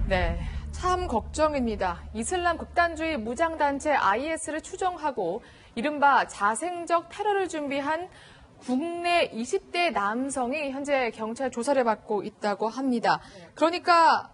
네, 참 걱정입니다. 이슬람 극단주의 무장단체 IS를 추종하고 이른바 자생적 테러를 준비한 국내 20대 남성이 현재 경찰 조사를 받고 있다고 합니다. 그러니까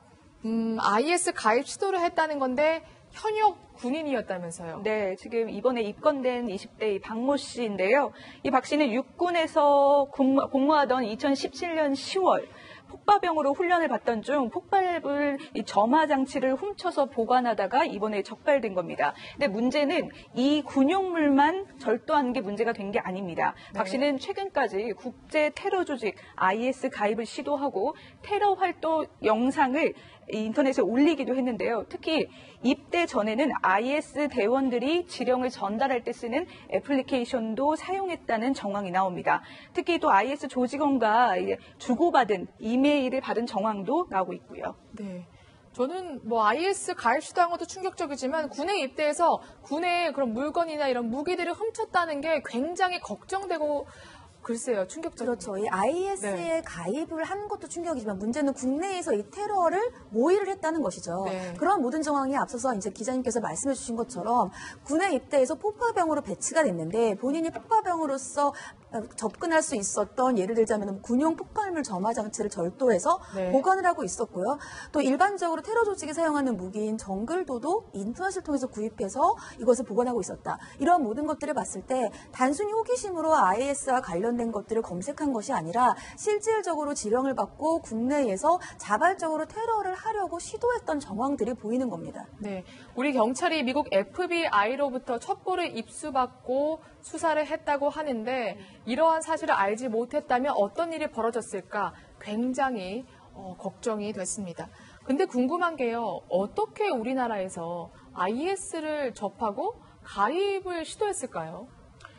IS 가입 시도를 했다는 건데 현역 군인이었다면서요? 네, 지금 이번에 입건된 20대 박모 씨인데요. 이 박 씨는 육군에서 복무하던 2017년 10월 폭파병으로 훈련을 받던 중 폭발물 점화 장치를 훔쳐서 보관하다가 이번에 적발된 겁니다. 근데 문제는 이 군용물만 절도하는 게 문제가 된 게 아닙니다. 네. 박 씨는 최근까지 국제 테러 조직 IS 가입을 시도하고 테러 활동 영상을 인터넷에 올리기도 했는데요. 특히 입대 전에는 IS 대원들이 지령을 전달할 때 쓰는 애플리케이션도 사용했다는 정황이 나옵니다. 특히 또 IS 조직원과 주고받은 이메일을 받은 정황도 나오고 있고요. 네. 저는 IS 가입 시도한 것도 충격적이지만 군에 입대해서 군의 그런 물건이나 이런 무기들을 훔쳤다는 게 굉장히 걱정되고 글쎄요, 충격적이죠. 그렇죠. 이 IS에 가입을 한 것도 충격이지만 문제는 국내에서 이 테러를 모의를 했다는 것이죠. 네. 그런 모든 정황이 앞서서 이제 기자님께서 말씀해 주신 것처럼 군에 입대해서 폭파병으로 배치가 됐는데 본인이 폭파병으로서 접근할 수 있었던 예를 들자면 군용 폭발물 점화 장치를 절도해서 네. 보관을 하고 있었고요. 또 일반적으로 테러 조직이 사용하는 무기인 정글도도 인터넷을 통해서 구입해서 이것을 보관하고 있었다. 이런 모든 것들을 봤을 때 단순히 호기심으로 IS와 관련된 것들을 검색한 것이 아니라 실질적으로 지령을 받고 국내에서 자발적으로 테러를 하려고 시도했던 정황들이 보이는 겁니다. 네, 우리 경찰이 미국 FBI로부터 첩보를 입수받고 수사를 했다고 하는데 이러한 사실을 알지 못했다면 어떤 일이 벌어졌을까 굉장히 걱정이 됐습니다. 근데 궁금한 게요. 어떻게 우리나라에서 IS를 접하고 가입을 시도했을까요?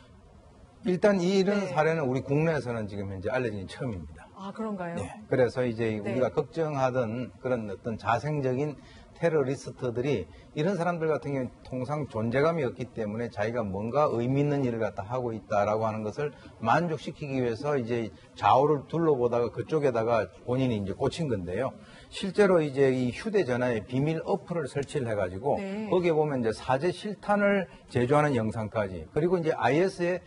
일단 이런 사례는 우리 국내에서는 지금 현재 알려진 게 처음입니다. 아, 그런가요? 네. 그래서 이제 우리가 걱정하던 그런 어떤 자생적인 테러리스트들이 이런 사람들 같은 경우는 통상 존재감이 없기 때문에 자기가 뭔가 의미 있는 일을 갖다 하고 있다라고 하는 것을 만족시키기 위해서 이제 좌우를 둘러보다가 그쪽에다가 본인이 이제 꽂힌 건데요. 실제로 이제 이 휴대전화에 비밀 어플을 설치를 해가지고 거기에 보면 이제 사제 실탄을 제조하는 영상까지 그리고 이제 IS의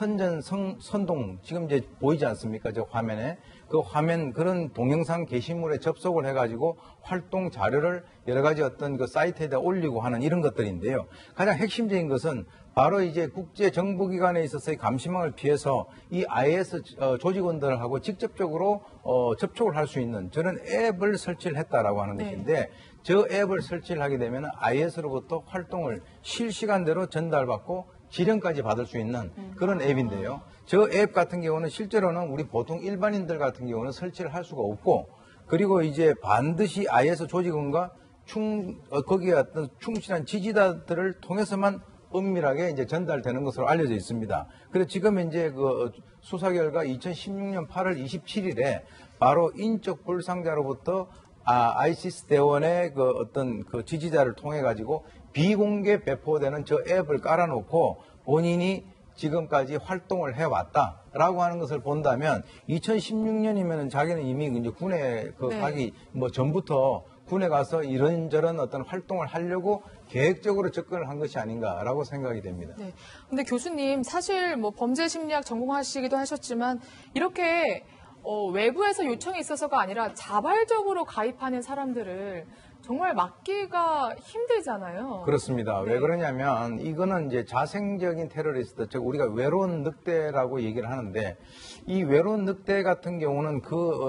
선동 지금 이제 보이지 않습니까? 저 화면에 그 화면 그런 동영상 게시물에 접속을 해가지고 활동 자료를 여러 가지 어떤 그 사이트에다 올리고 하는 이런 것들인데요. 가장 핵심적인 것은 바로 이제 국제 정보기관에 있어서의 감시망을 피해서 이 IS 조직원들하고 직접적으로 접촉을 할 수 있는 저런 앱을 설치를 했다라고 하는 것인데 저 앱을 설치를 하게 되면 IS로부터 활동을 실시간대로 전달받고 지령까지 받을 수 있는 그런 앱인데요. 저 앱 같은 경우는 실제로는 우리 보통 일반인들 같은 경우는 설치를 할 수가 없고 그리고 이제 반드시 IS 조직원과 거기에 어떤 충실한 지지자들을 통해서만 은밀하게 이제 전달되는 것으로 알려져 있습니다. 그래서 지금 이제 그 수사 결과 2016년 8월 27일에 바로 인적 불상자로부터 아이시스 대원의 그 어떤 그 지지자를 통해 가지고 비공개 배포되는 저 앱을 깔아놓고 본인이 지금까지 활동을 해왔다라고 하는 것을 본다면 2016년이면은 자기는 이미 이제 군에 가기 전부터 군에 가서 이런저런 어떤 활동을 하려고 계획적으로 접근을 한 것이 아닌가라고 생각이 됩니다. 네. 근데 교수님 사실 범죄 심리학 전공하시기도 하셨지만 이렇게 외부에서 요청이 있어서가 아니라 자발적으로 가입하는 사람들을 정말 막기가 힘들잖아요. 그렇습니다. 왜 그러냐면 이거는 이제 자생적인 테러리스트, 즉 우리가 외로운 늑대라고 얘기를 하는데 이 외로운 늑대 같은 경우는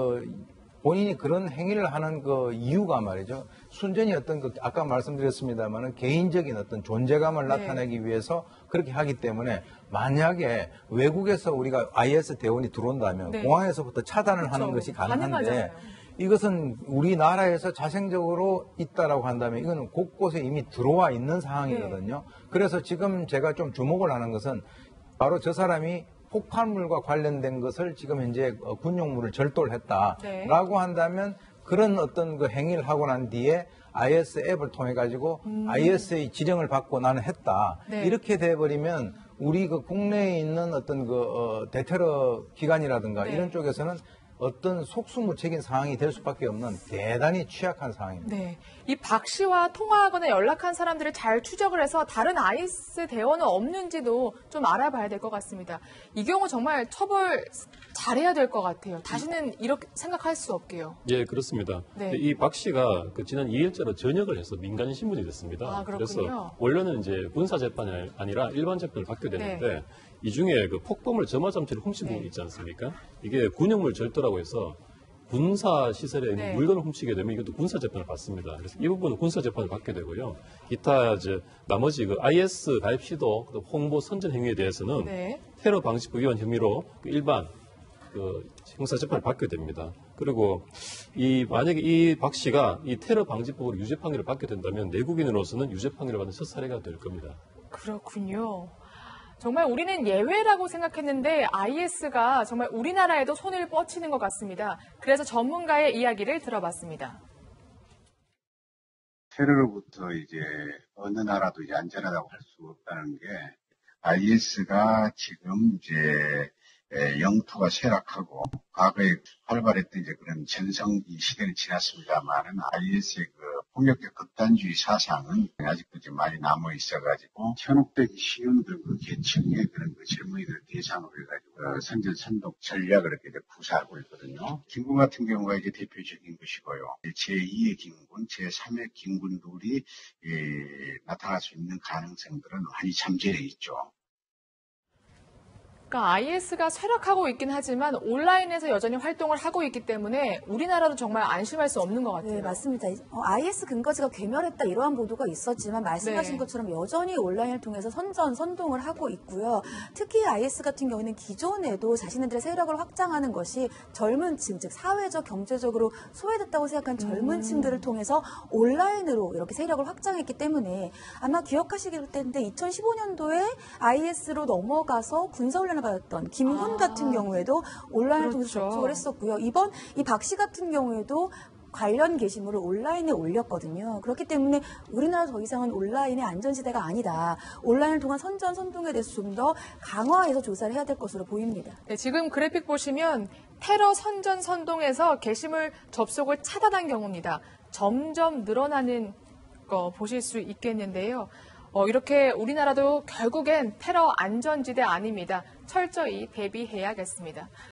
본인이 그런 행위를 하는 그 이유가 말이죠. 순전히 어떤 아까 말씀드렸습니다만은 개인적인 어떤 존재감을 나타내기 위해서 그렇게 하기 때문에 만약에 외국에서 우리가 IS 대원이 들어온다면 공항에서부터 차단을 하는 것이 가능한데 이것은 우리나라에서 자생적으로 있다라고 한다면 이거는 곳곳에 이미 들어와 있는 상황이거든요. 그래서 지금 제가 좀 주목을 하는 것은 바로 저 사람이 폭발물과 관련된 것을 지금 현재 군용물을 절도를 했다라고 한다면 그런 어떤 그 행위를 하고 난 뒤에 IS 앱을 통해 가지고 IS의 지령을 받고 나는 했다. 이렇게 돼버리면 우리 그 국내에 있는 어떤 대테러 기관이라든가 이런 쪽에서는 어떤 속수무책인 상황이 될 수밖에 없는 대단히 취약한 상황입니다. 네. 이 박 씨와 통화하거나 연락한 사람들을 잘 추적을 해서 다른 IS 대원은 없는지도 좀 알아봐야 될 것 같습니다. 이 경우 정말 처벌 잘해야 될 것 같아요. 다시는 이렇게 생각할 수 없게요. 예, 그렇습니다. 네. 이 박 씨가 지난 2일자로 전역을 해서 민간 신분이 됐습니다. 아, 그렇군요. 그래서 원래는 이제 군사 재판이 아니라 일반 재판을 받게 되는데 이 중에 그 폭범을 점화장치를 훔친 부분이 있지 않습니까? 이게 군용물 절도라고 해서 군사 시설에 있는 물건을 훔치게 되면 이것도 군사 재판을 받습니다. 그래서 이 부분은 군사 재판을 받게 되고요. 기타 이제 나머지 그 IS 가입 시도, 홍보 선전 행위에 대해서는 테러 방지법 위반 혐의로 일반 형사 재판을 받게 됩니다. 그리고 만약에 이 박 씨가 이 테러 방지법으로 유죄 판결을 받게 된다면 내국인으로서는 유죄 판결을 받는 첫 사례가 될 겁니다. 그렇군요. 정말 우리는 예외라고 생각했는데 IS가 정말 우리나라에도 손을 뻗치는 것 같습니다. 그래서 전문가의 이야기를 들어봤습니다. 테러로부터 이제 어느 나라도 이제 안전하다고 할 수 없다는 게 IS가 지금 이제 영토가 쇠락하고 과거에 활발했던 이제 그런 전성 이 시대는 지났습니다만은 IS의 그 폭력적 극단주의 사상은 아직도 좀 많이 남아 있어가지고 현혹되기 쉬운 그 계층의 그런 그 젊은이들 대상으로 해가지고 선전선동 전략을 이렇게 구사하고 있거든요. 김군 같은 경우가 이제 대표적인 것이고요. 제2의 김군, 제3의 김군들이 나타날 수 있는 가능성들은 많이 잠재해 있죠. 그러니까 IS가 쇠락하고 있긴 하지만 온라인에서 여전히 활동을 하고 있기 때문에 우리나라도 정말 안심할 수 없는 것 같아요. 네, 맞습니다. IS 근거지가 괴멸했다 이러한 보도가 있었지만 말씀하신 것처럼 여전히 온라인을 통해서 선동을 하고 있고요. 특히 IS 같은 경우는 기존에도 자신들의 세력을 확장하는 것이 젊은 층, 즉 사회적, 경제적으로 소외됐다고 생각한 젊은 층들을 통해서 온라인으로 이렇게 세력을 확장했기 때문에 아마 기억하시길 텐데 2015년도에 IS로 넘어가서 군사훈련을 받았던 김군 같은 경우에도 온라인을 통해서 접촉을 했었고요. 이번 이 박 씨 같은 경우에도 관련 게시물을 온라인에 올렸거든요. 그렇기 때문에 우리나라 더 이상은 온라인의 안전지대가 아니다. 온라인을 통한 선동에 대해서 좀 더 강화해서 조사를 해야 될 것으로 보입니다. 네, 지금 그래픽 보시면 테러 선동에서 게시물 접속을 차단한 경우입니다. 점점 늘어나는 거 보실 수 있겠는데요. 이렇게 우리나라도 결국엔 테러 안전지대 아닙니다. 철저히 대비해야겠습니다.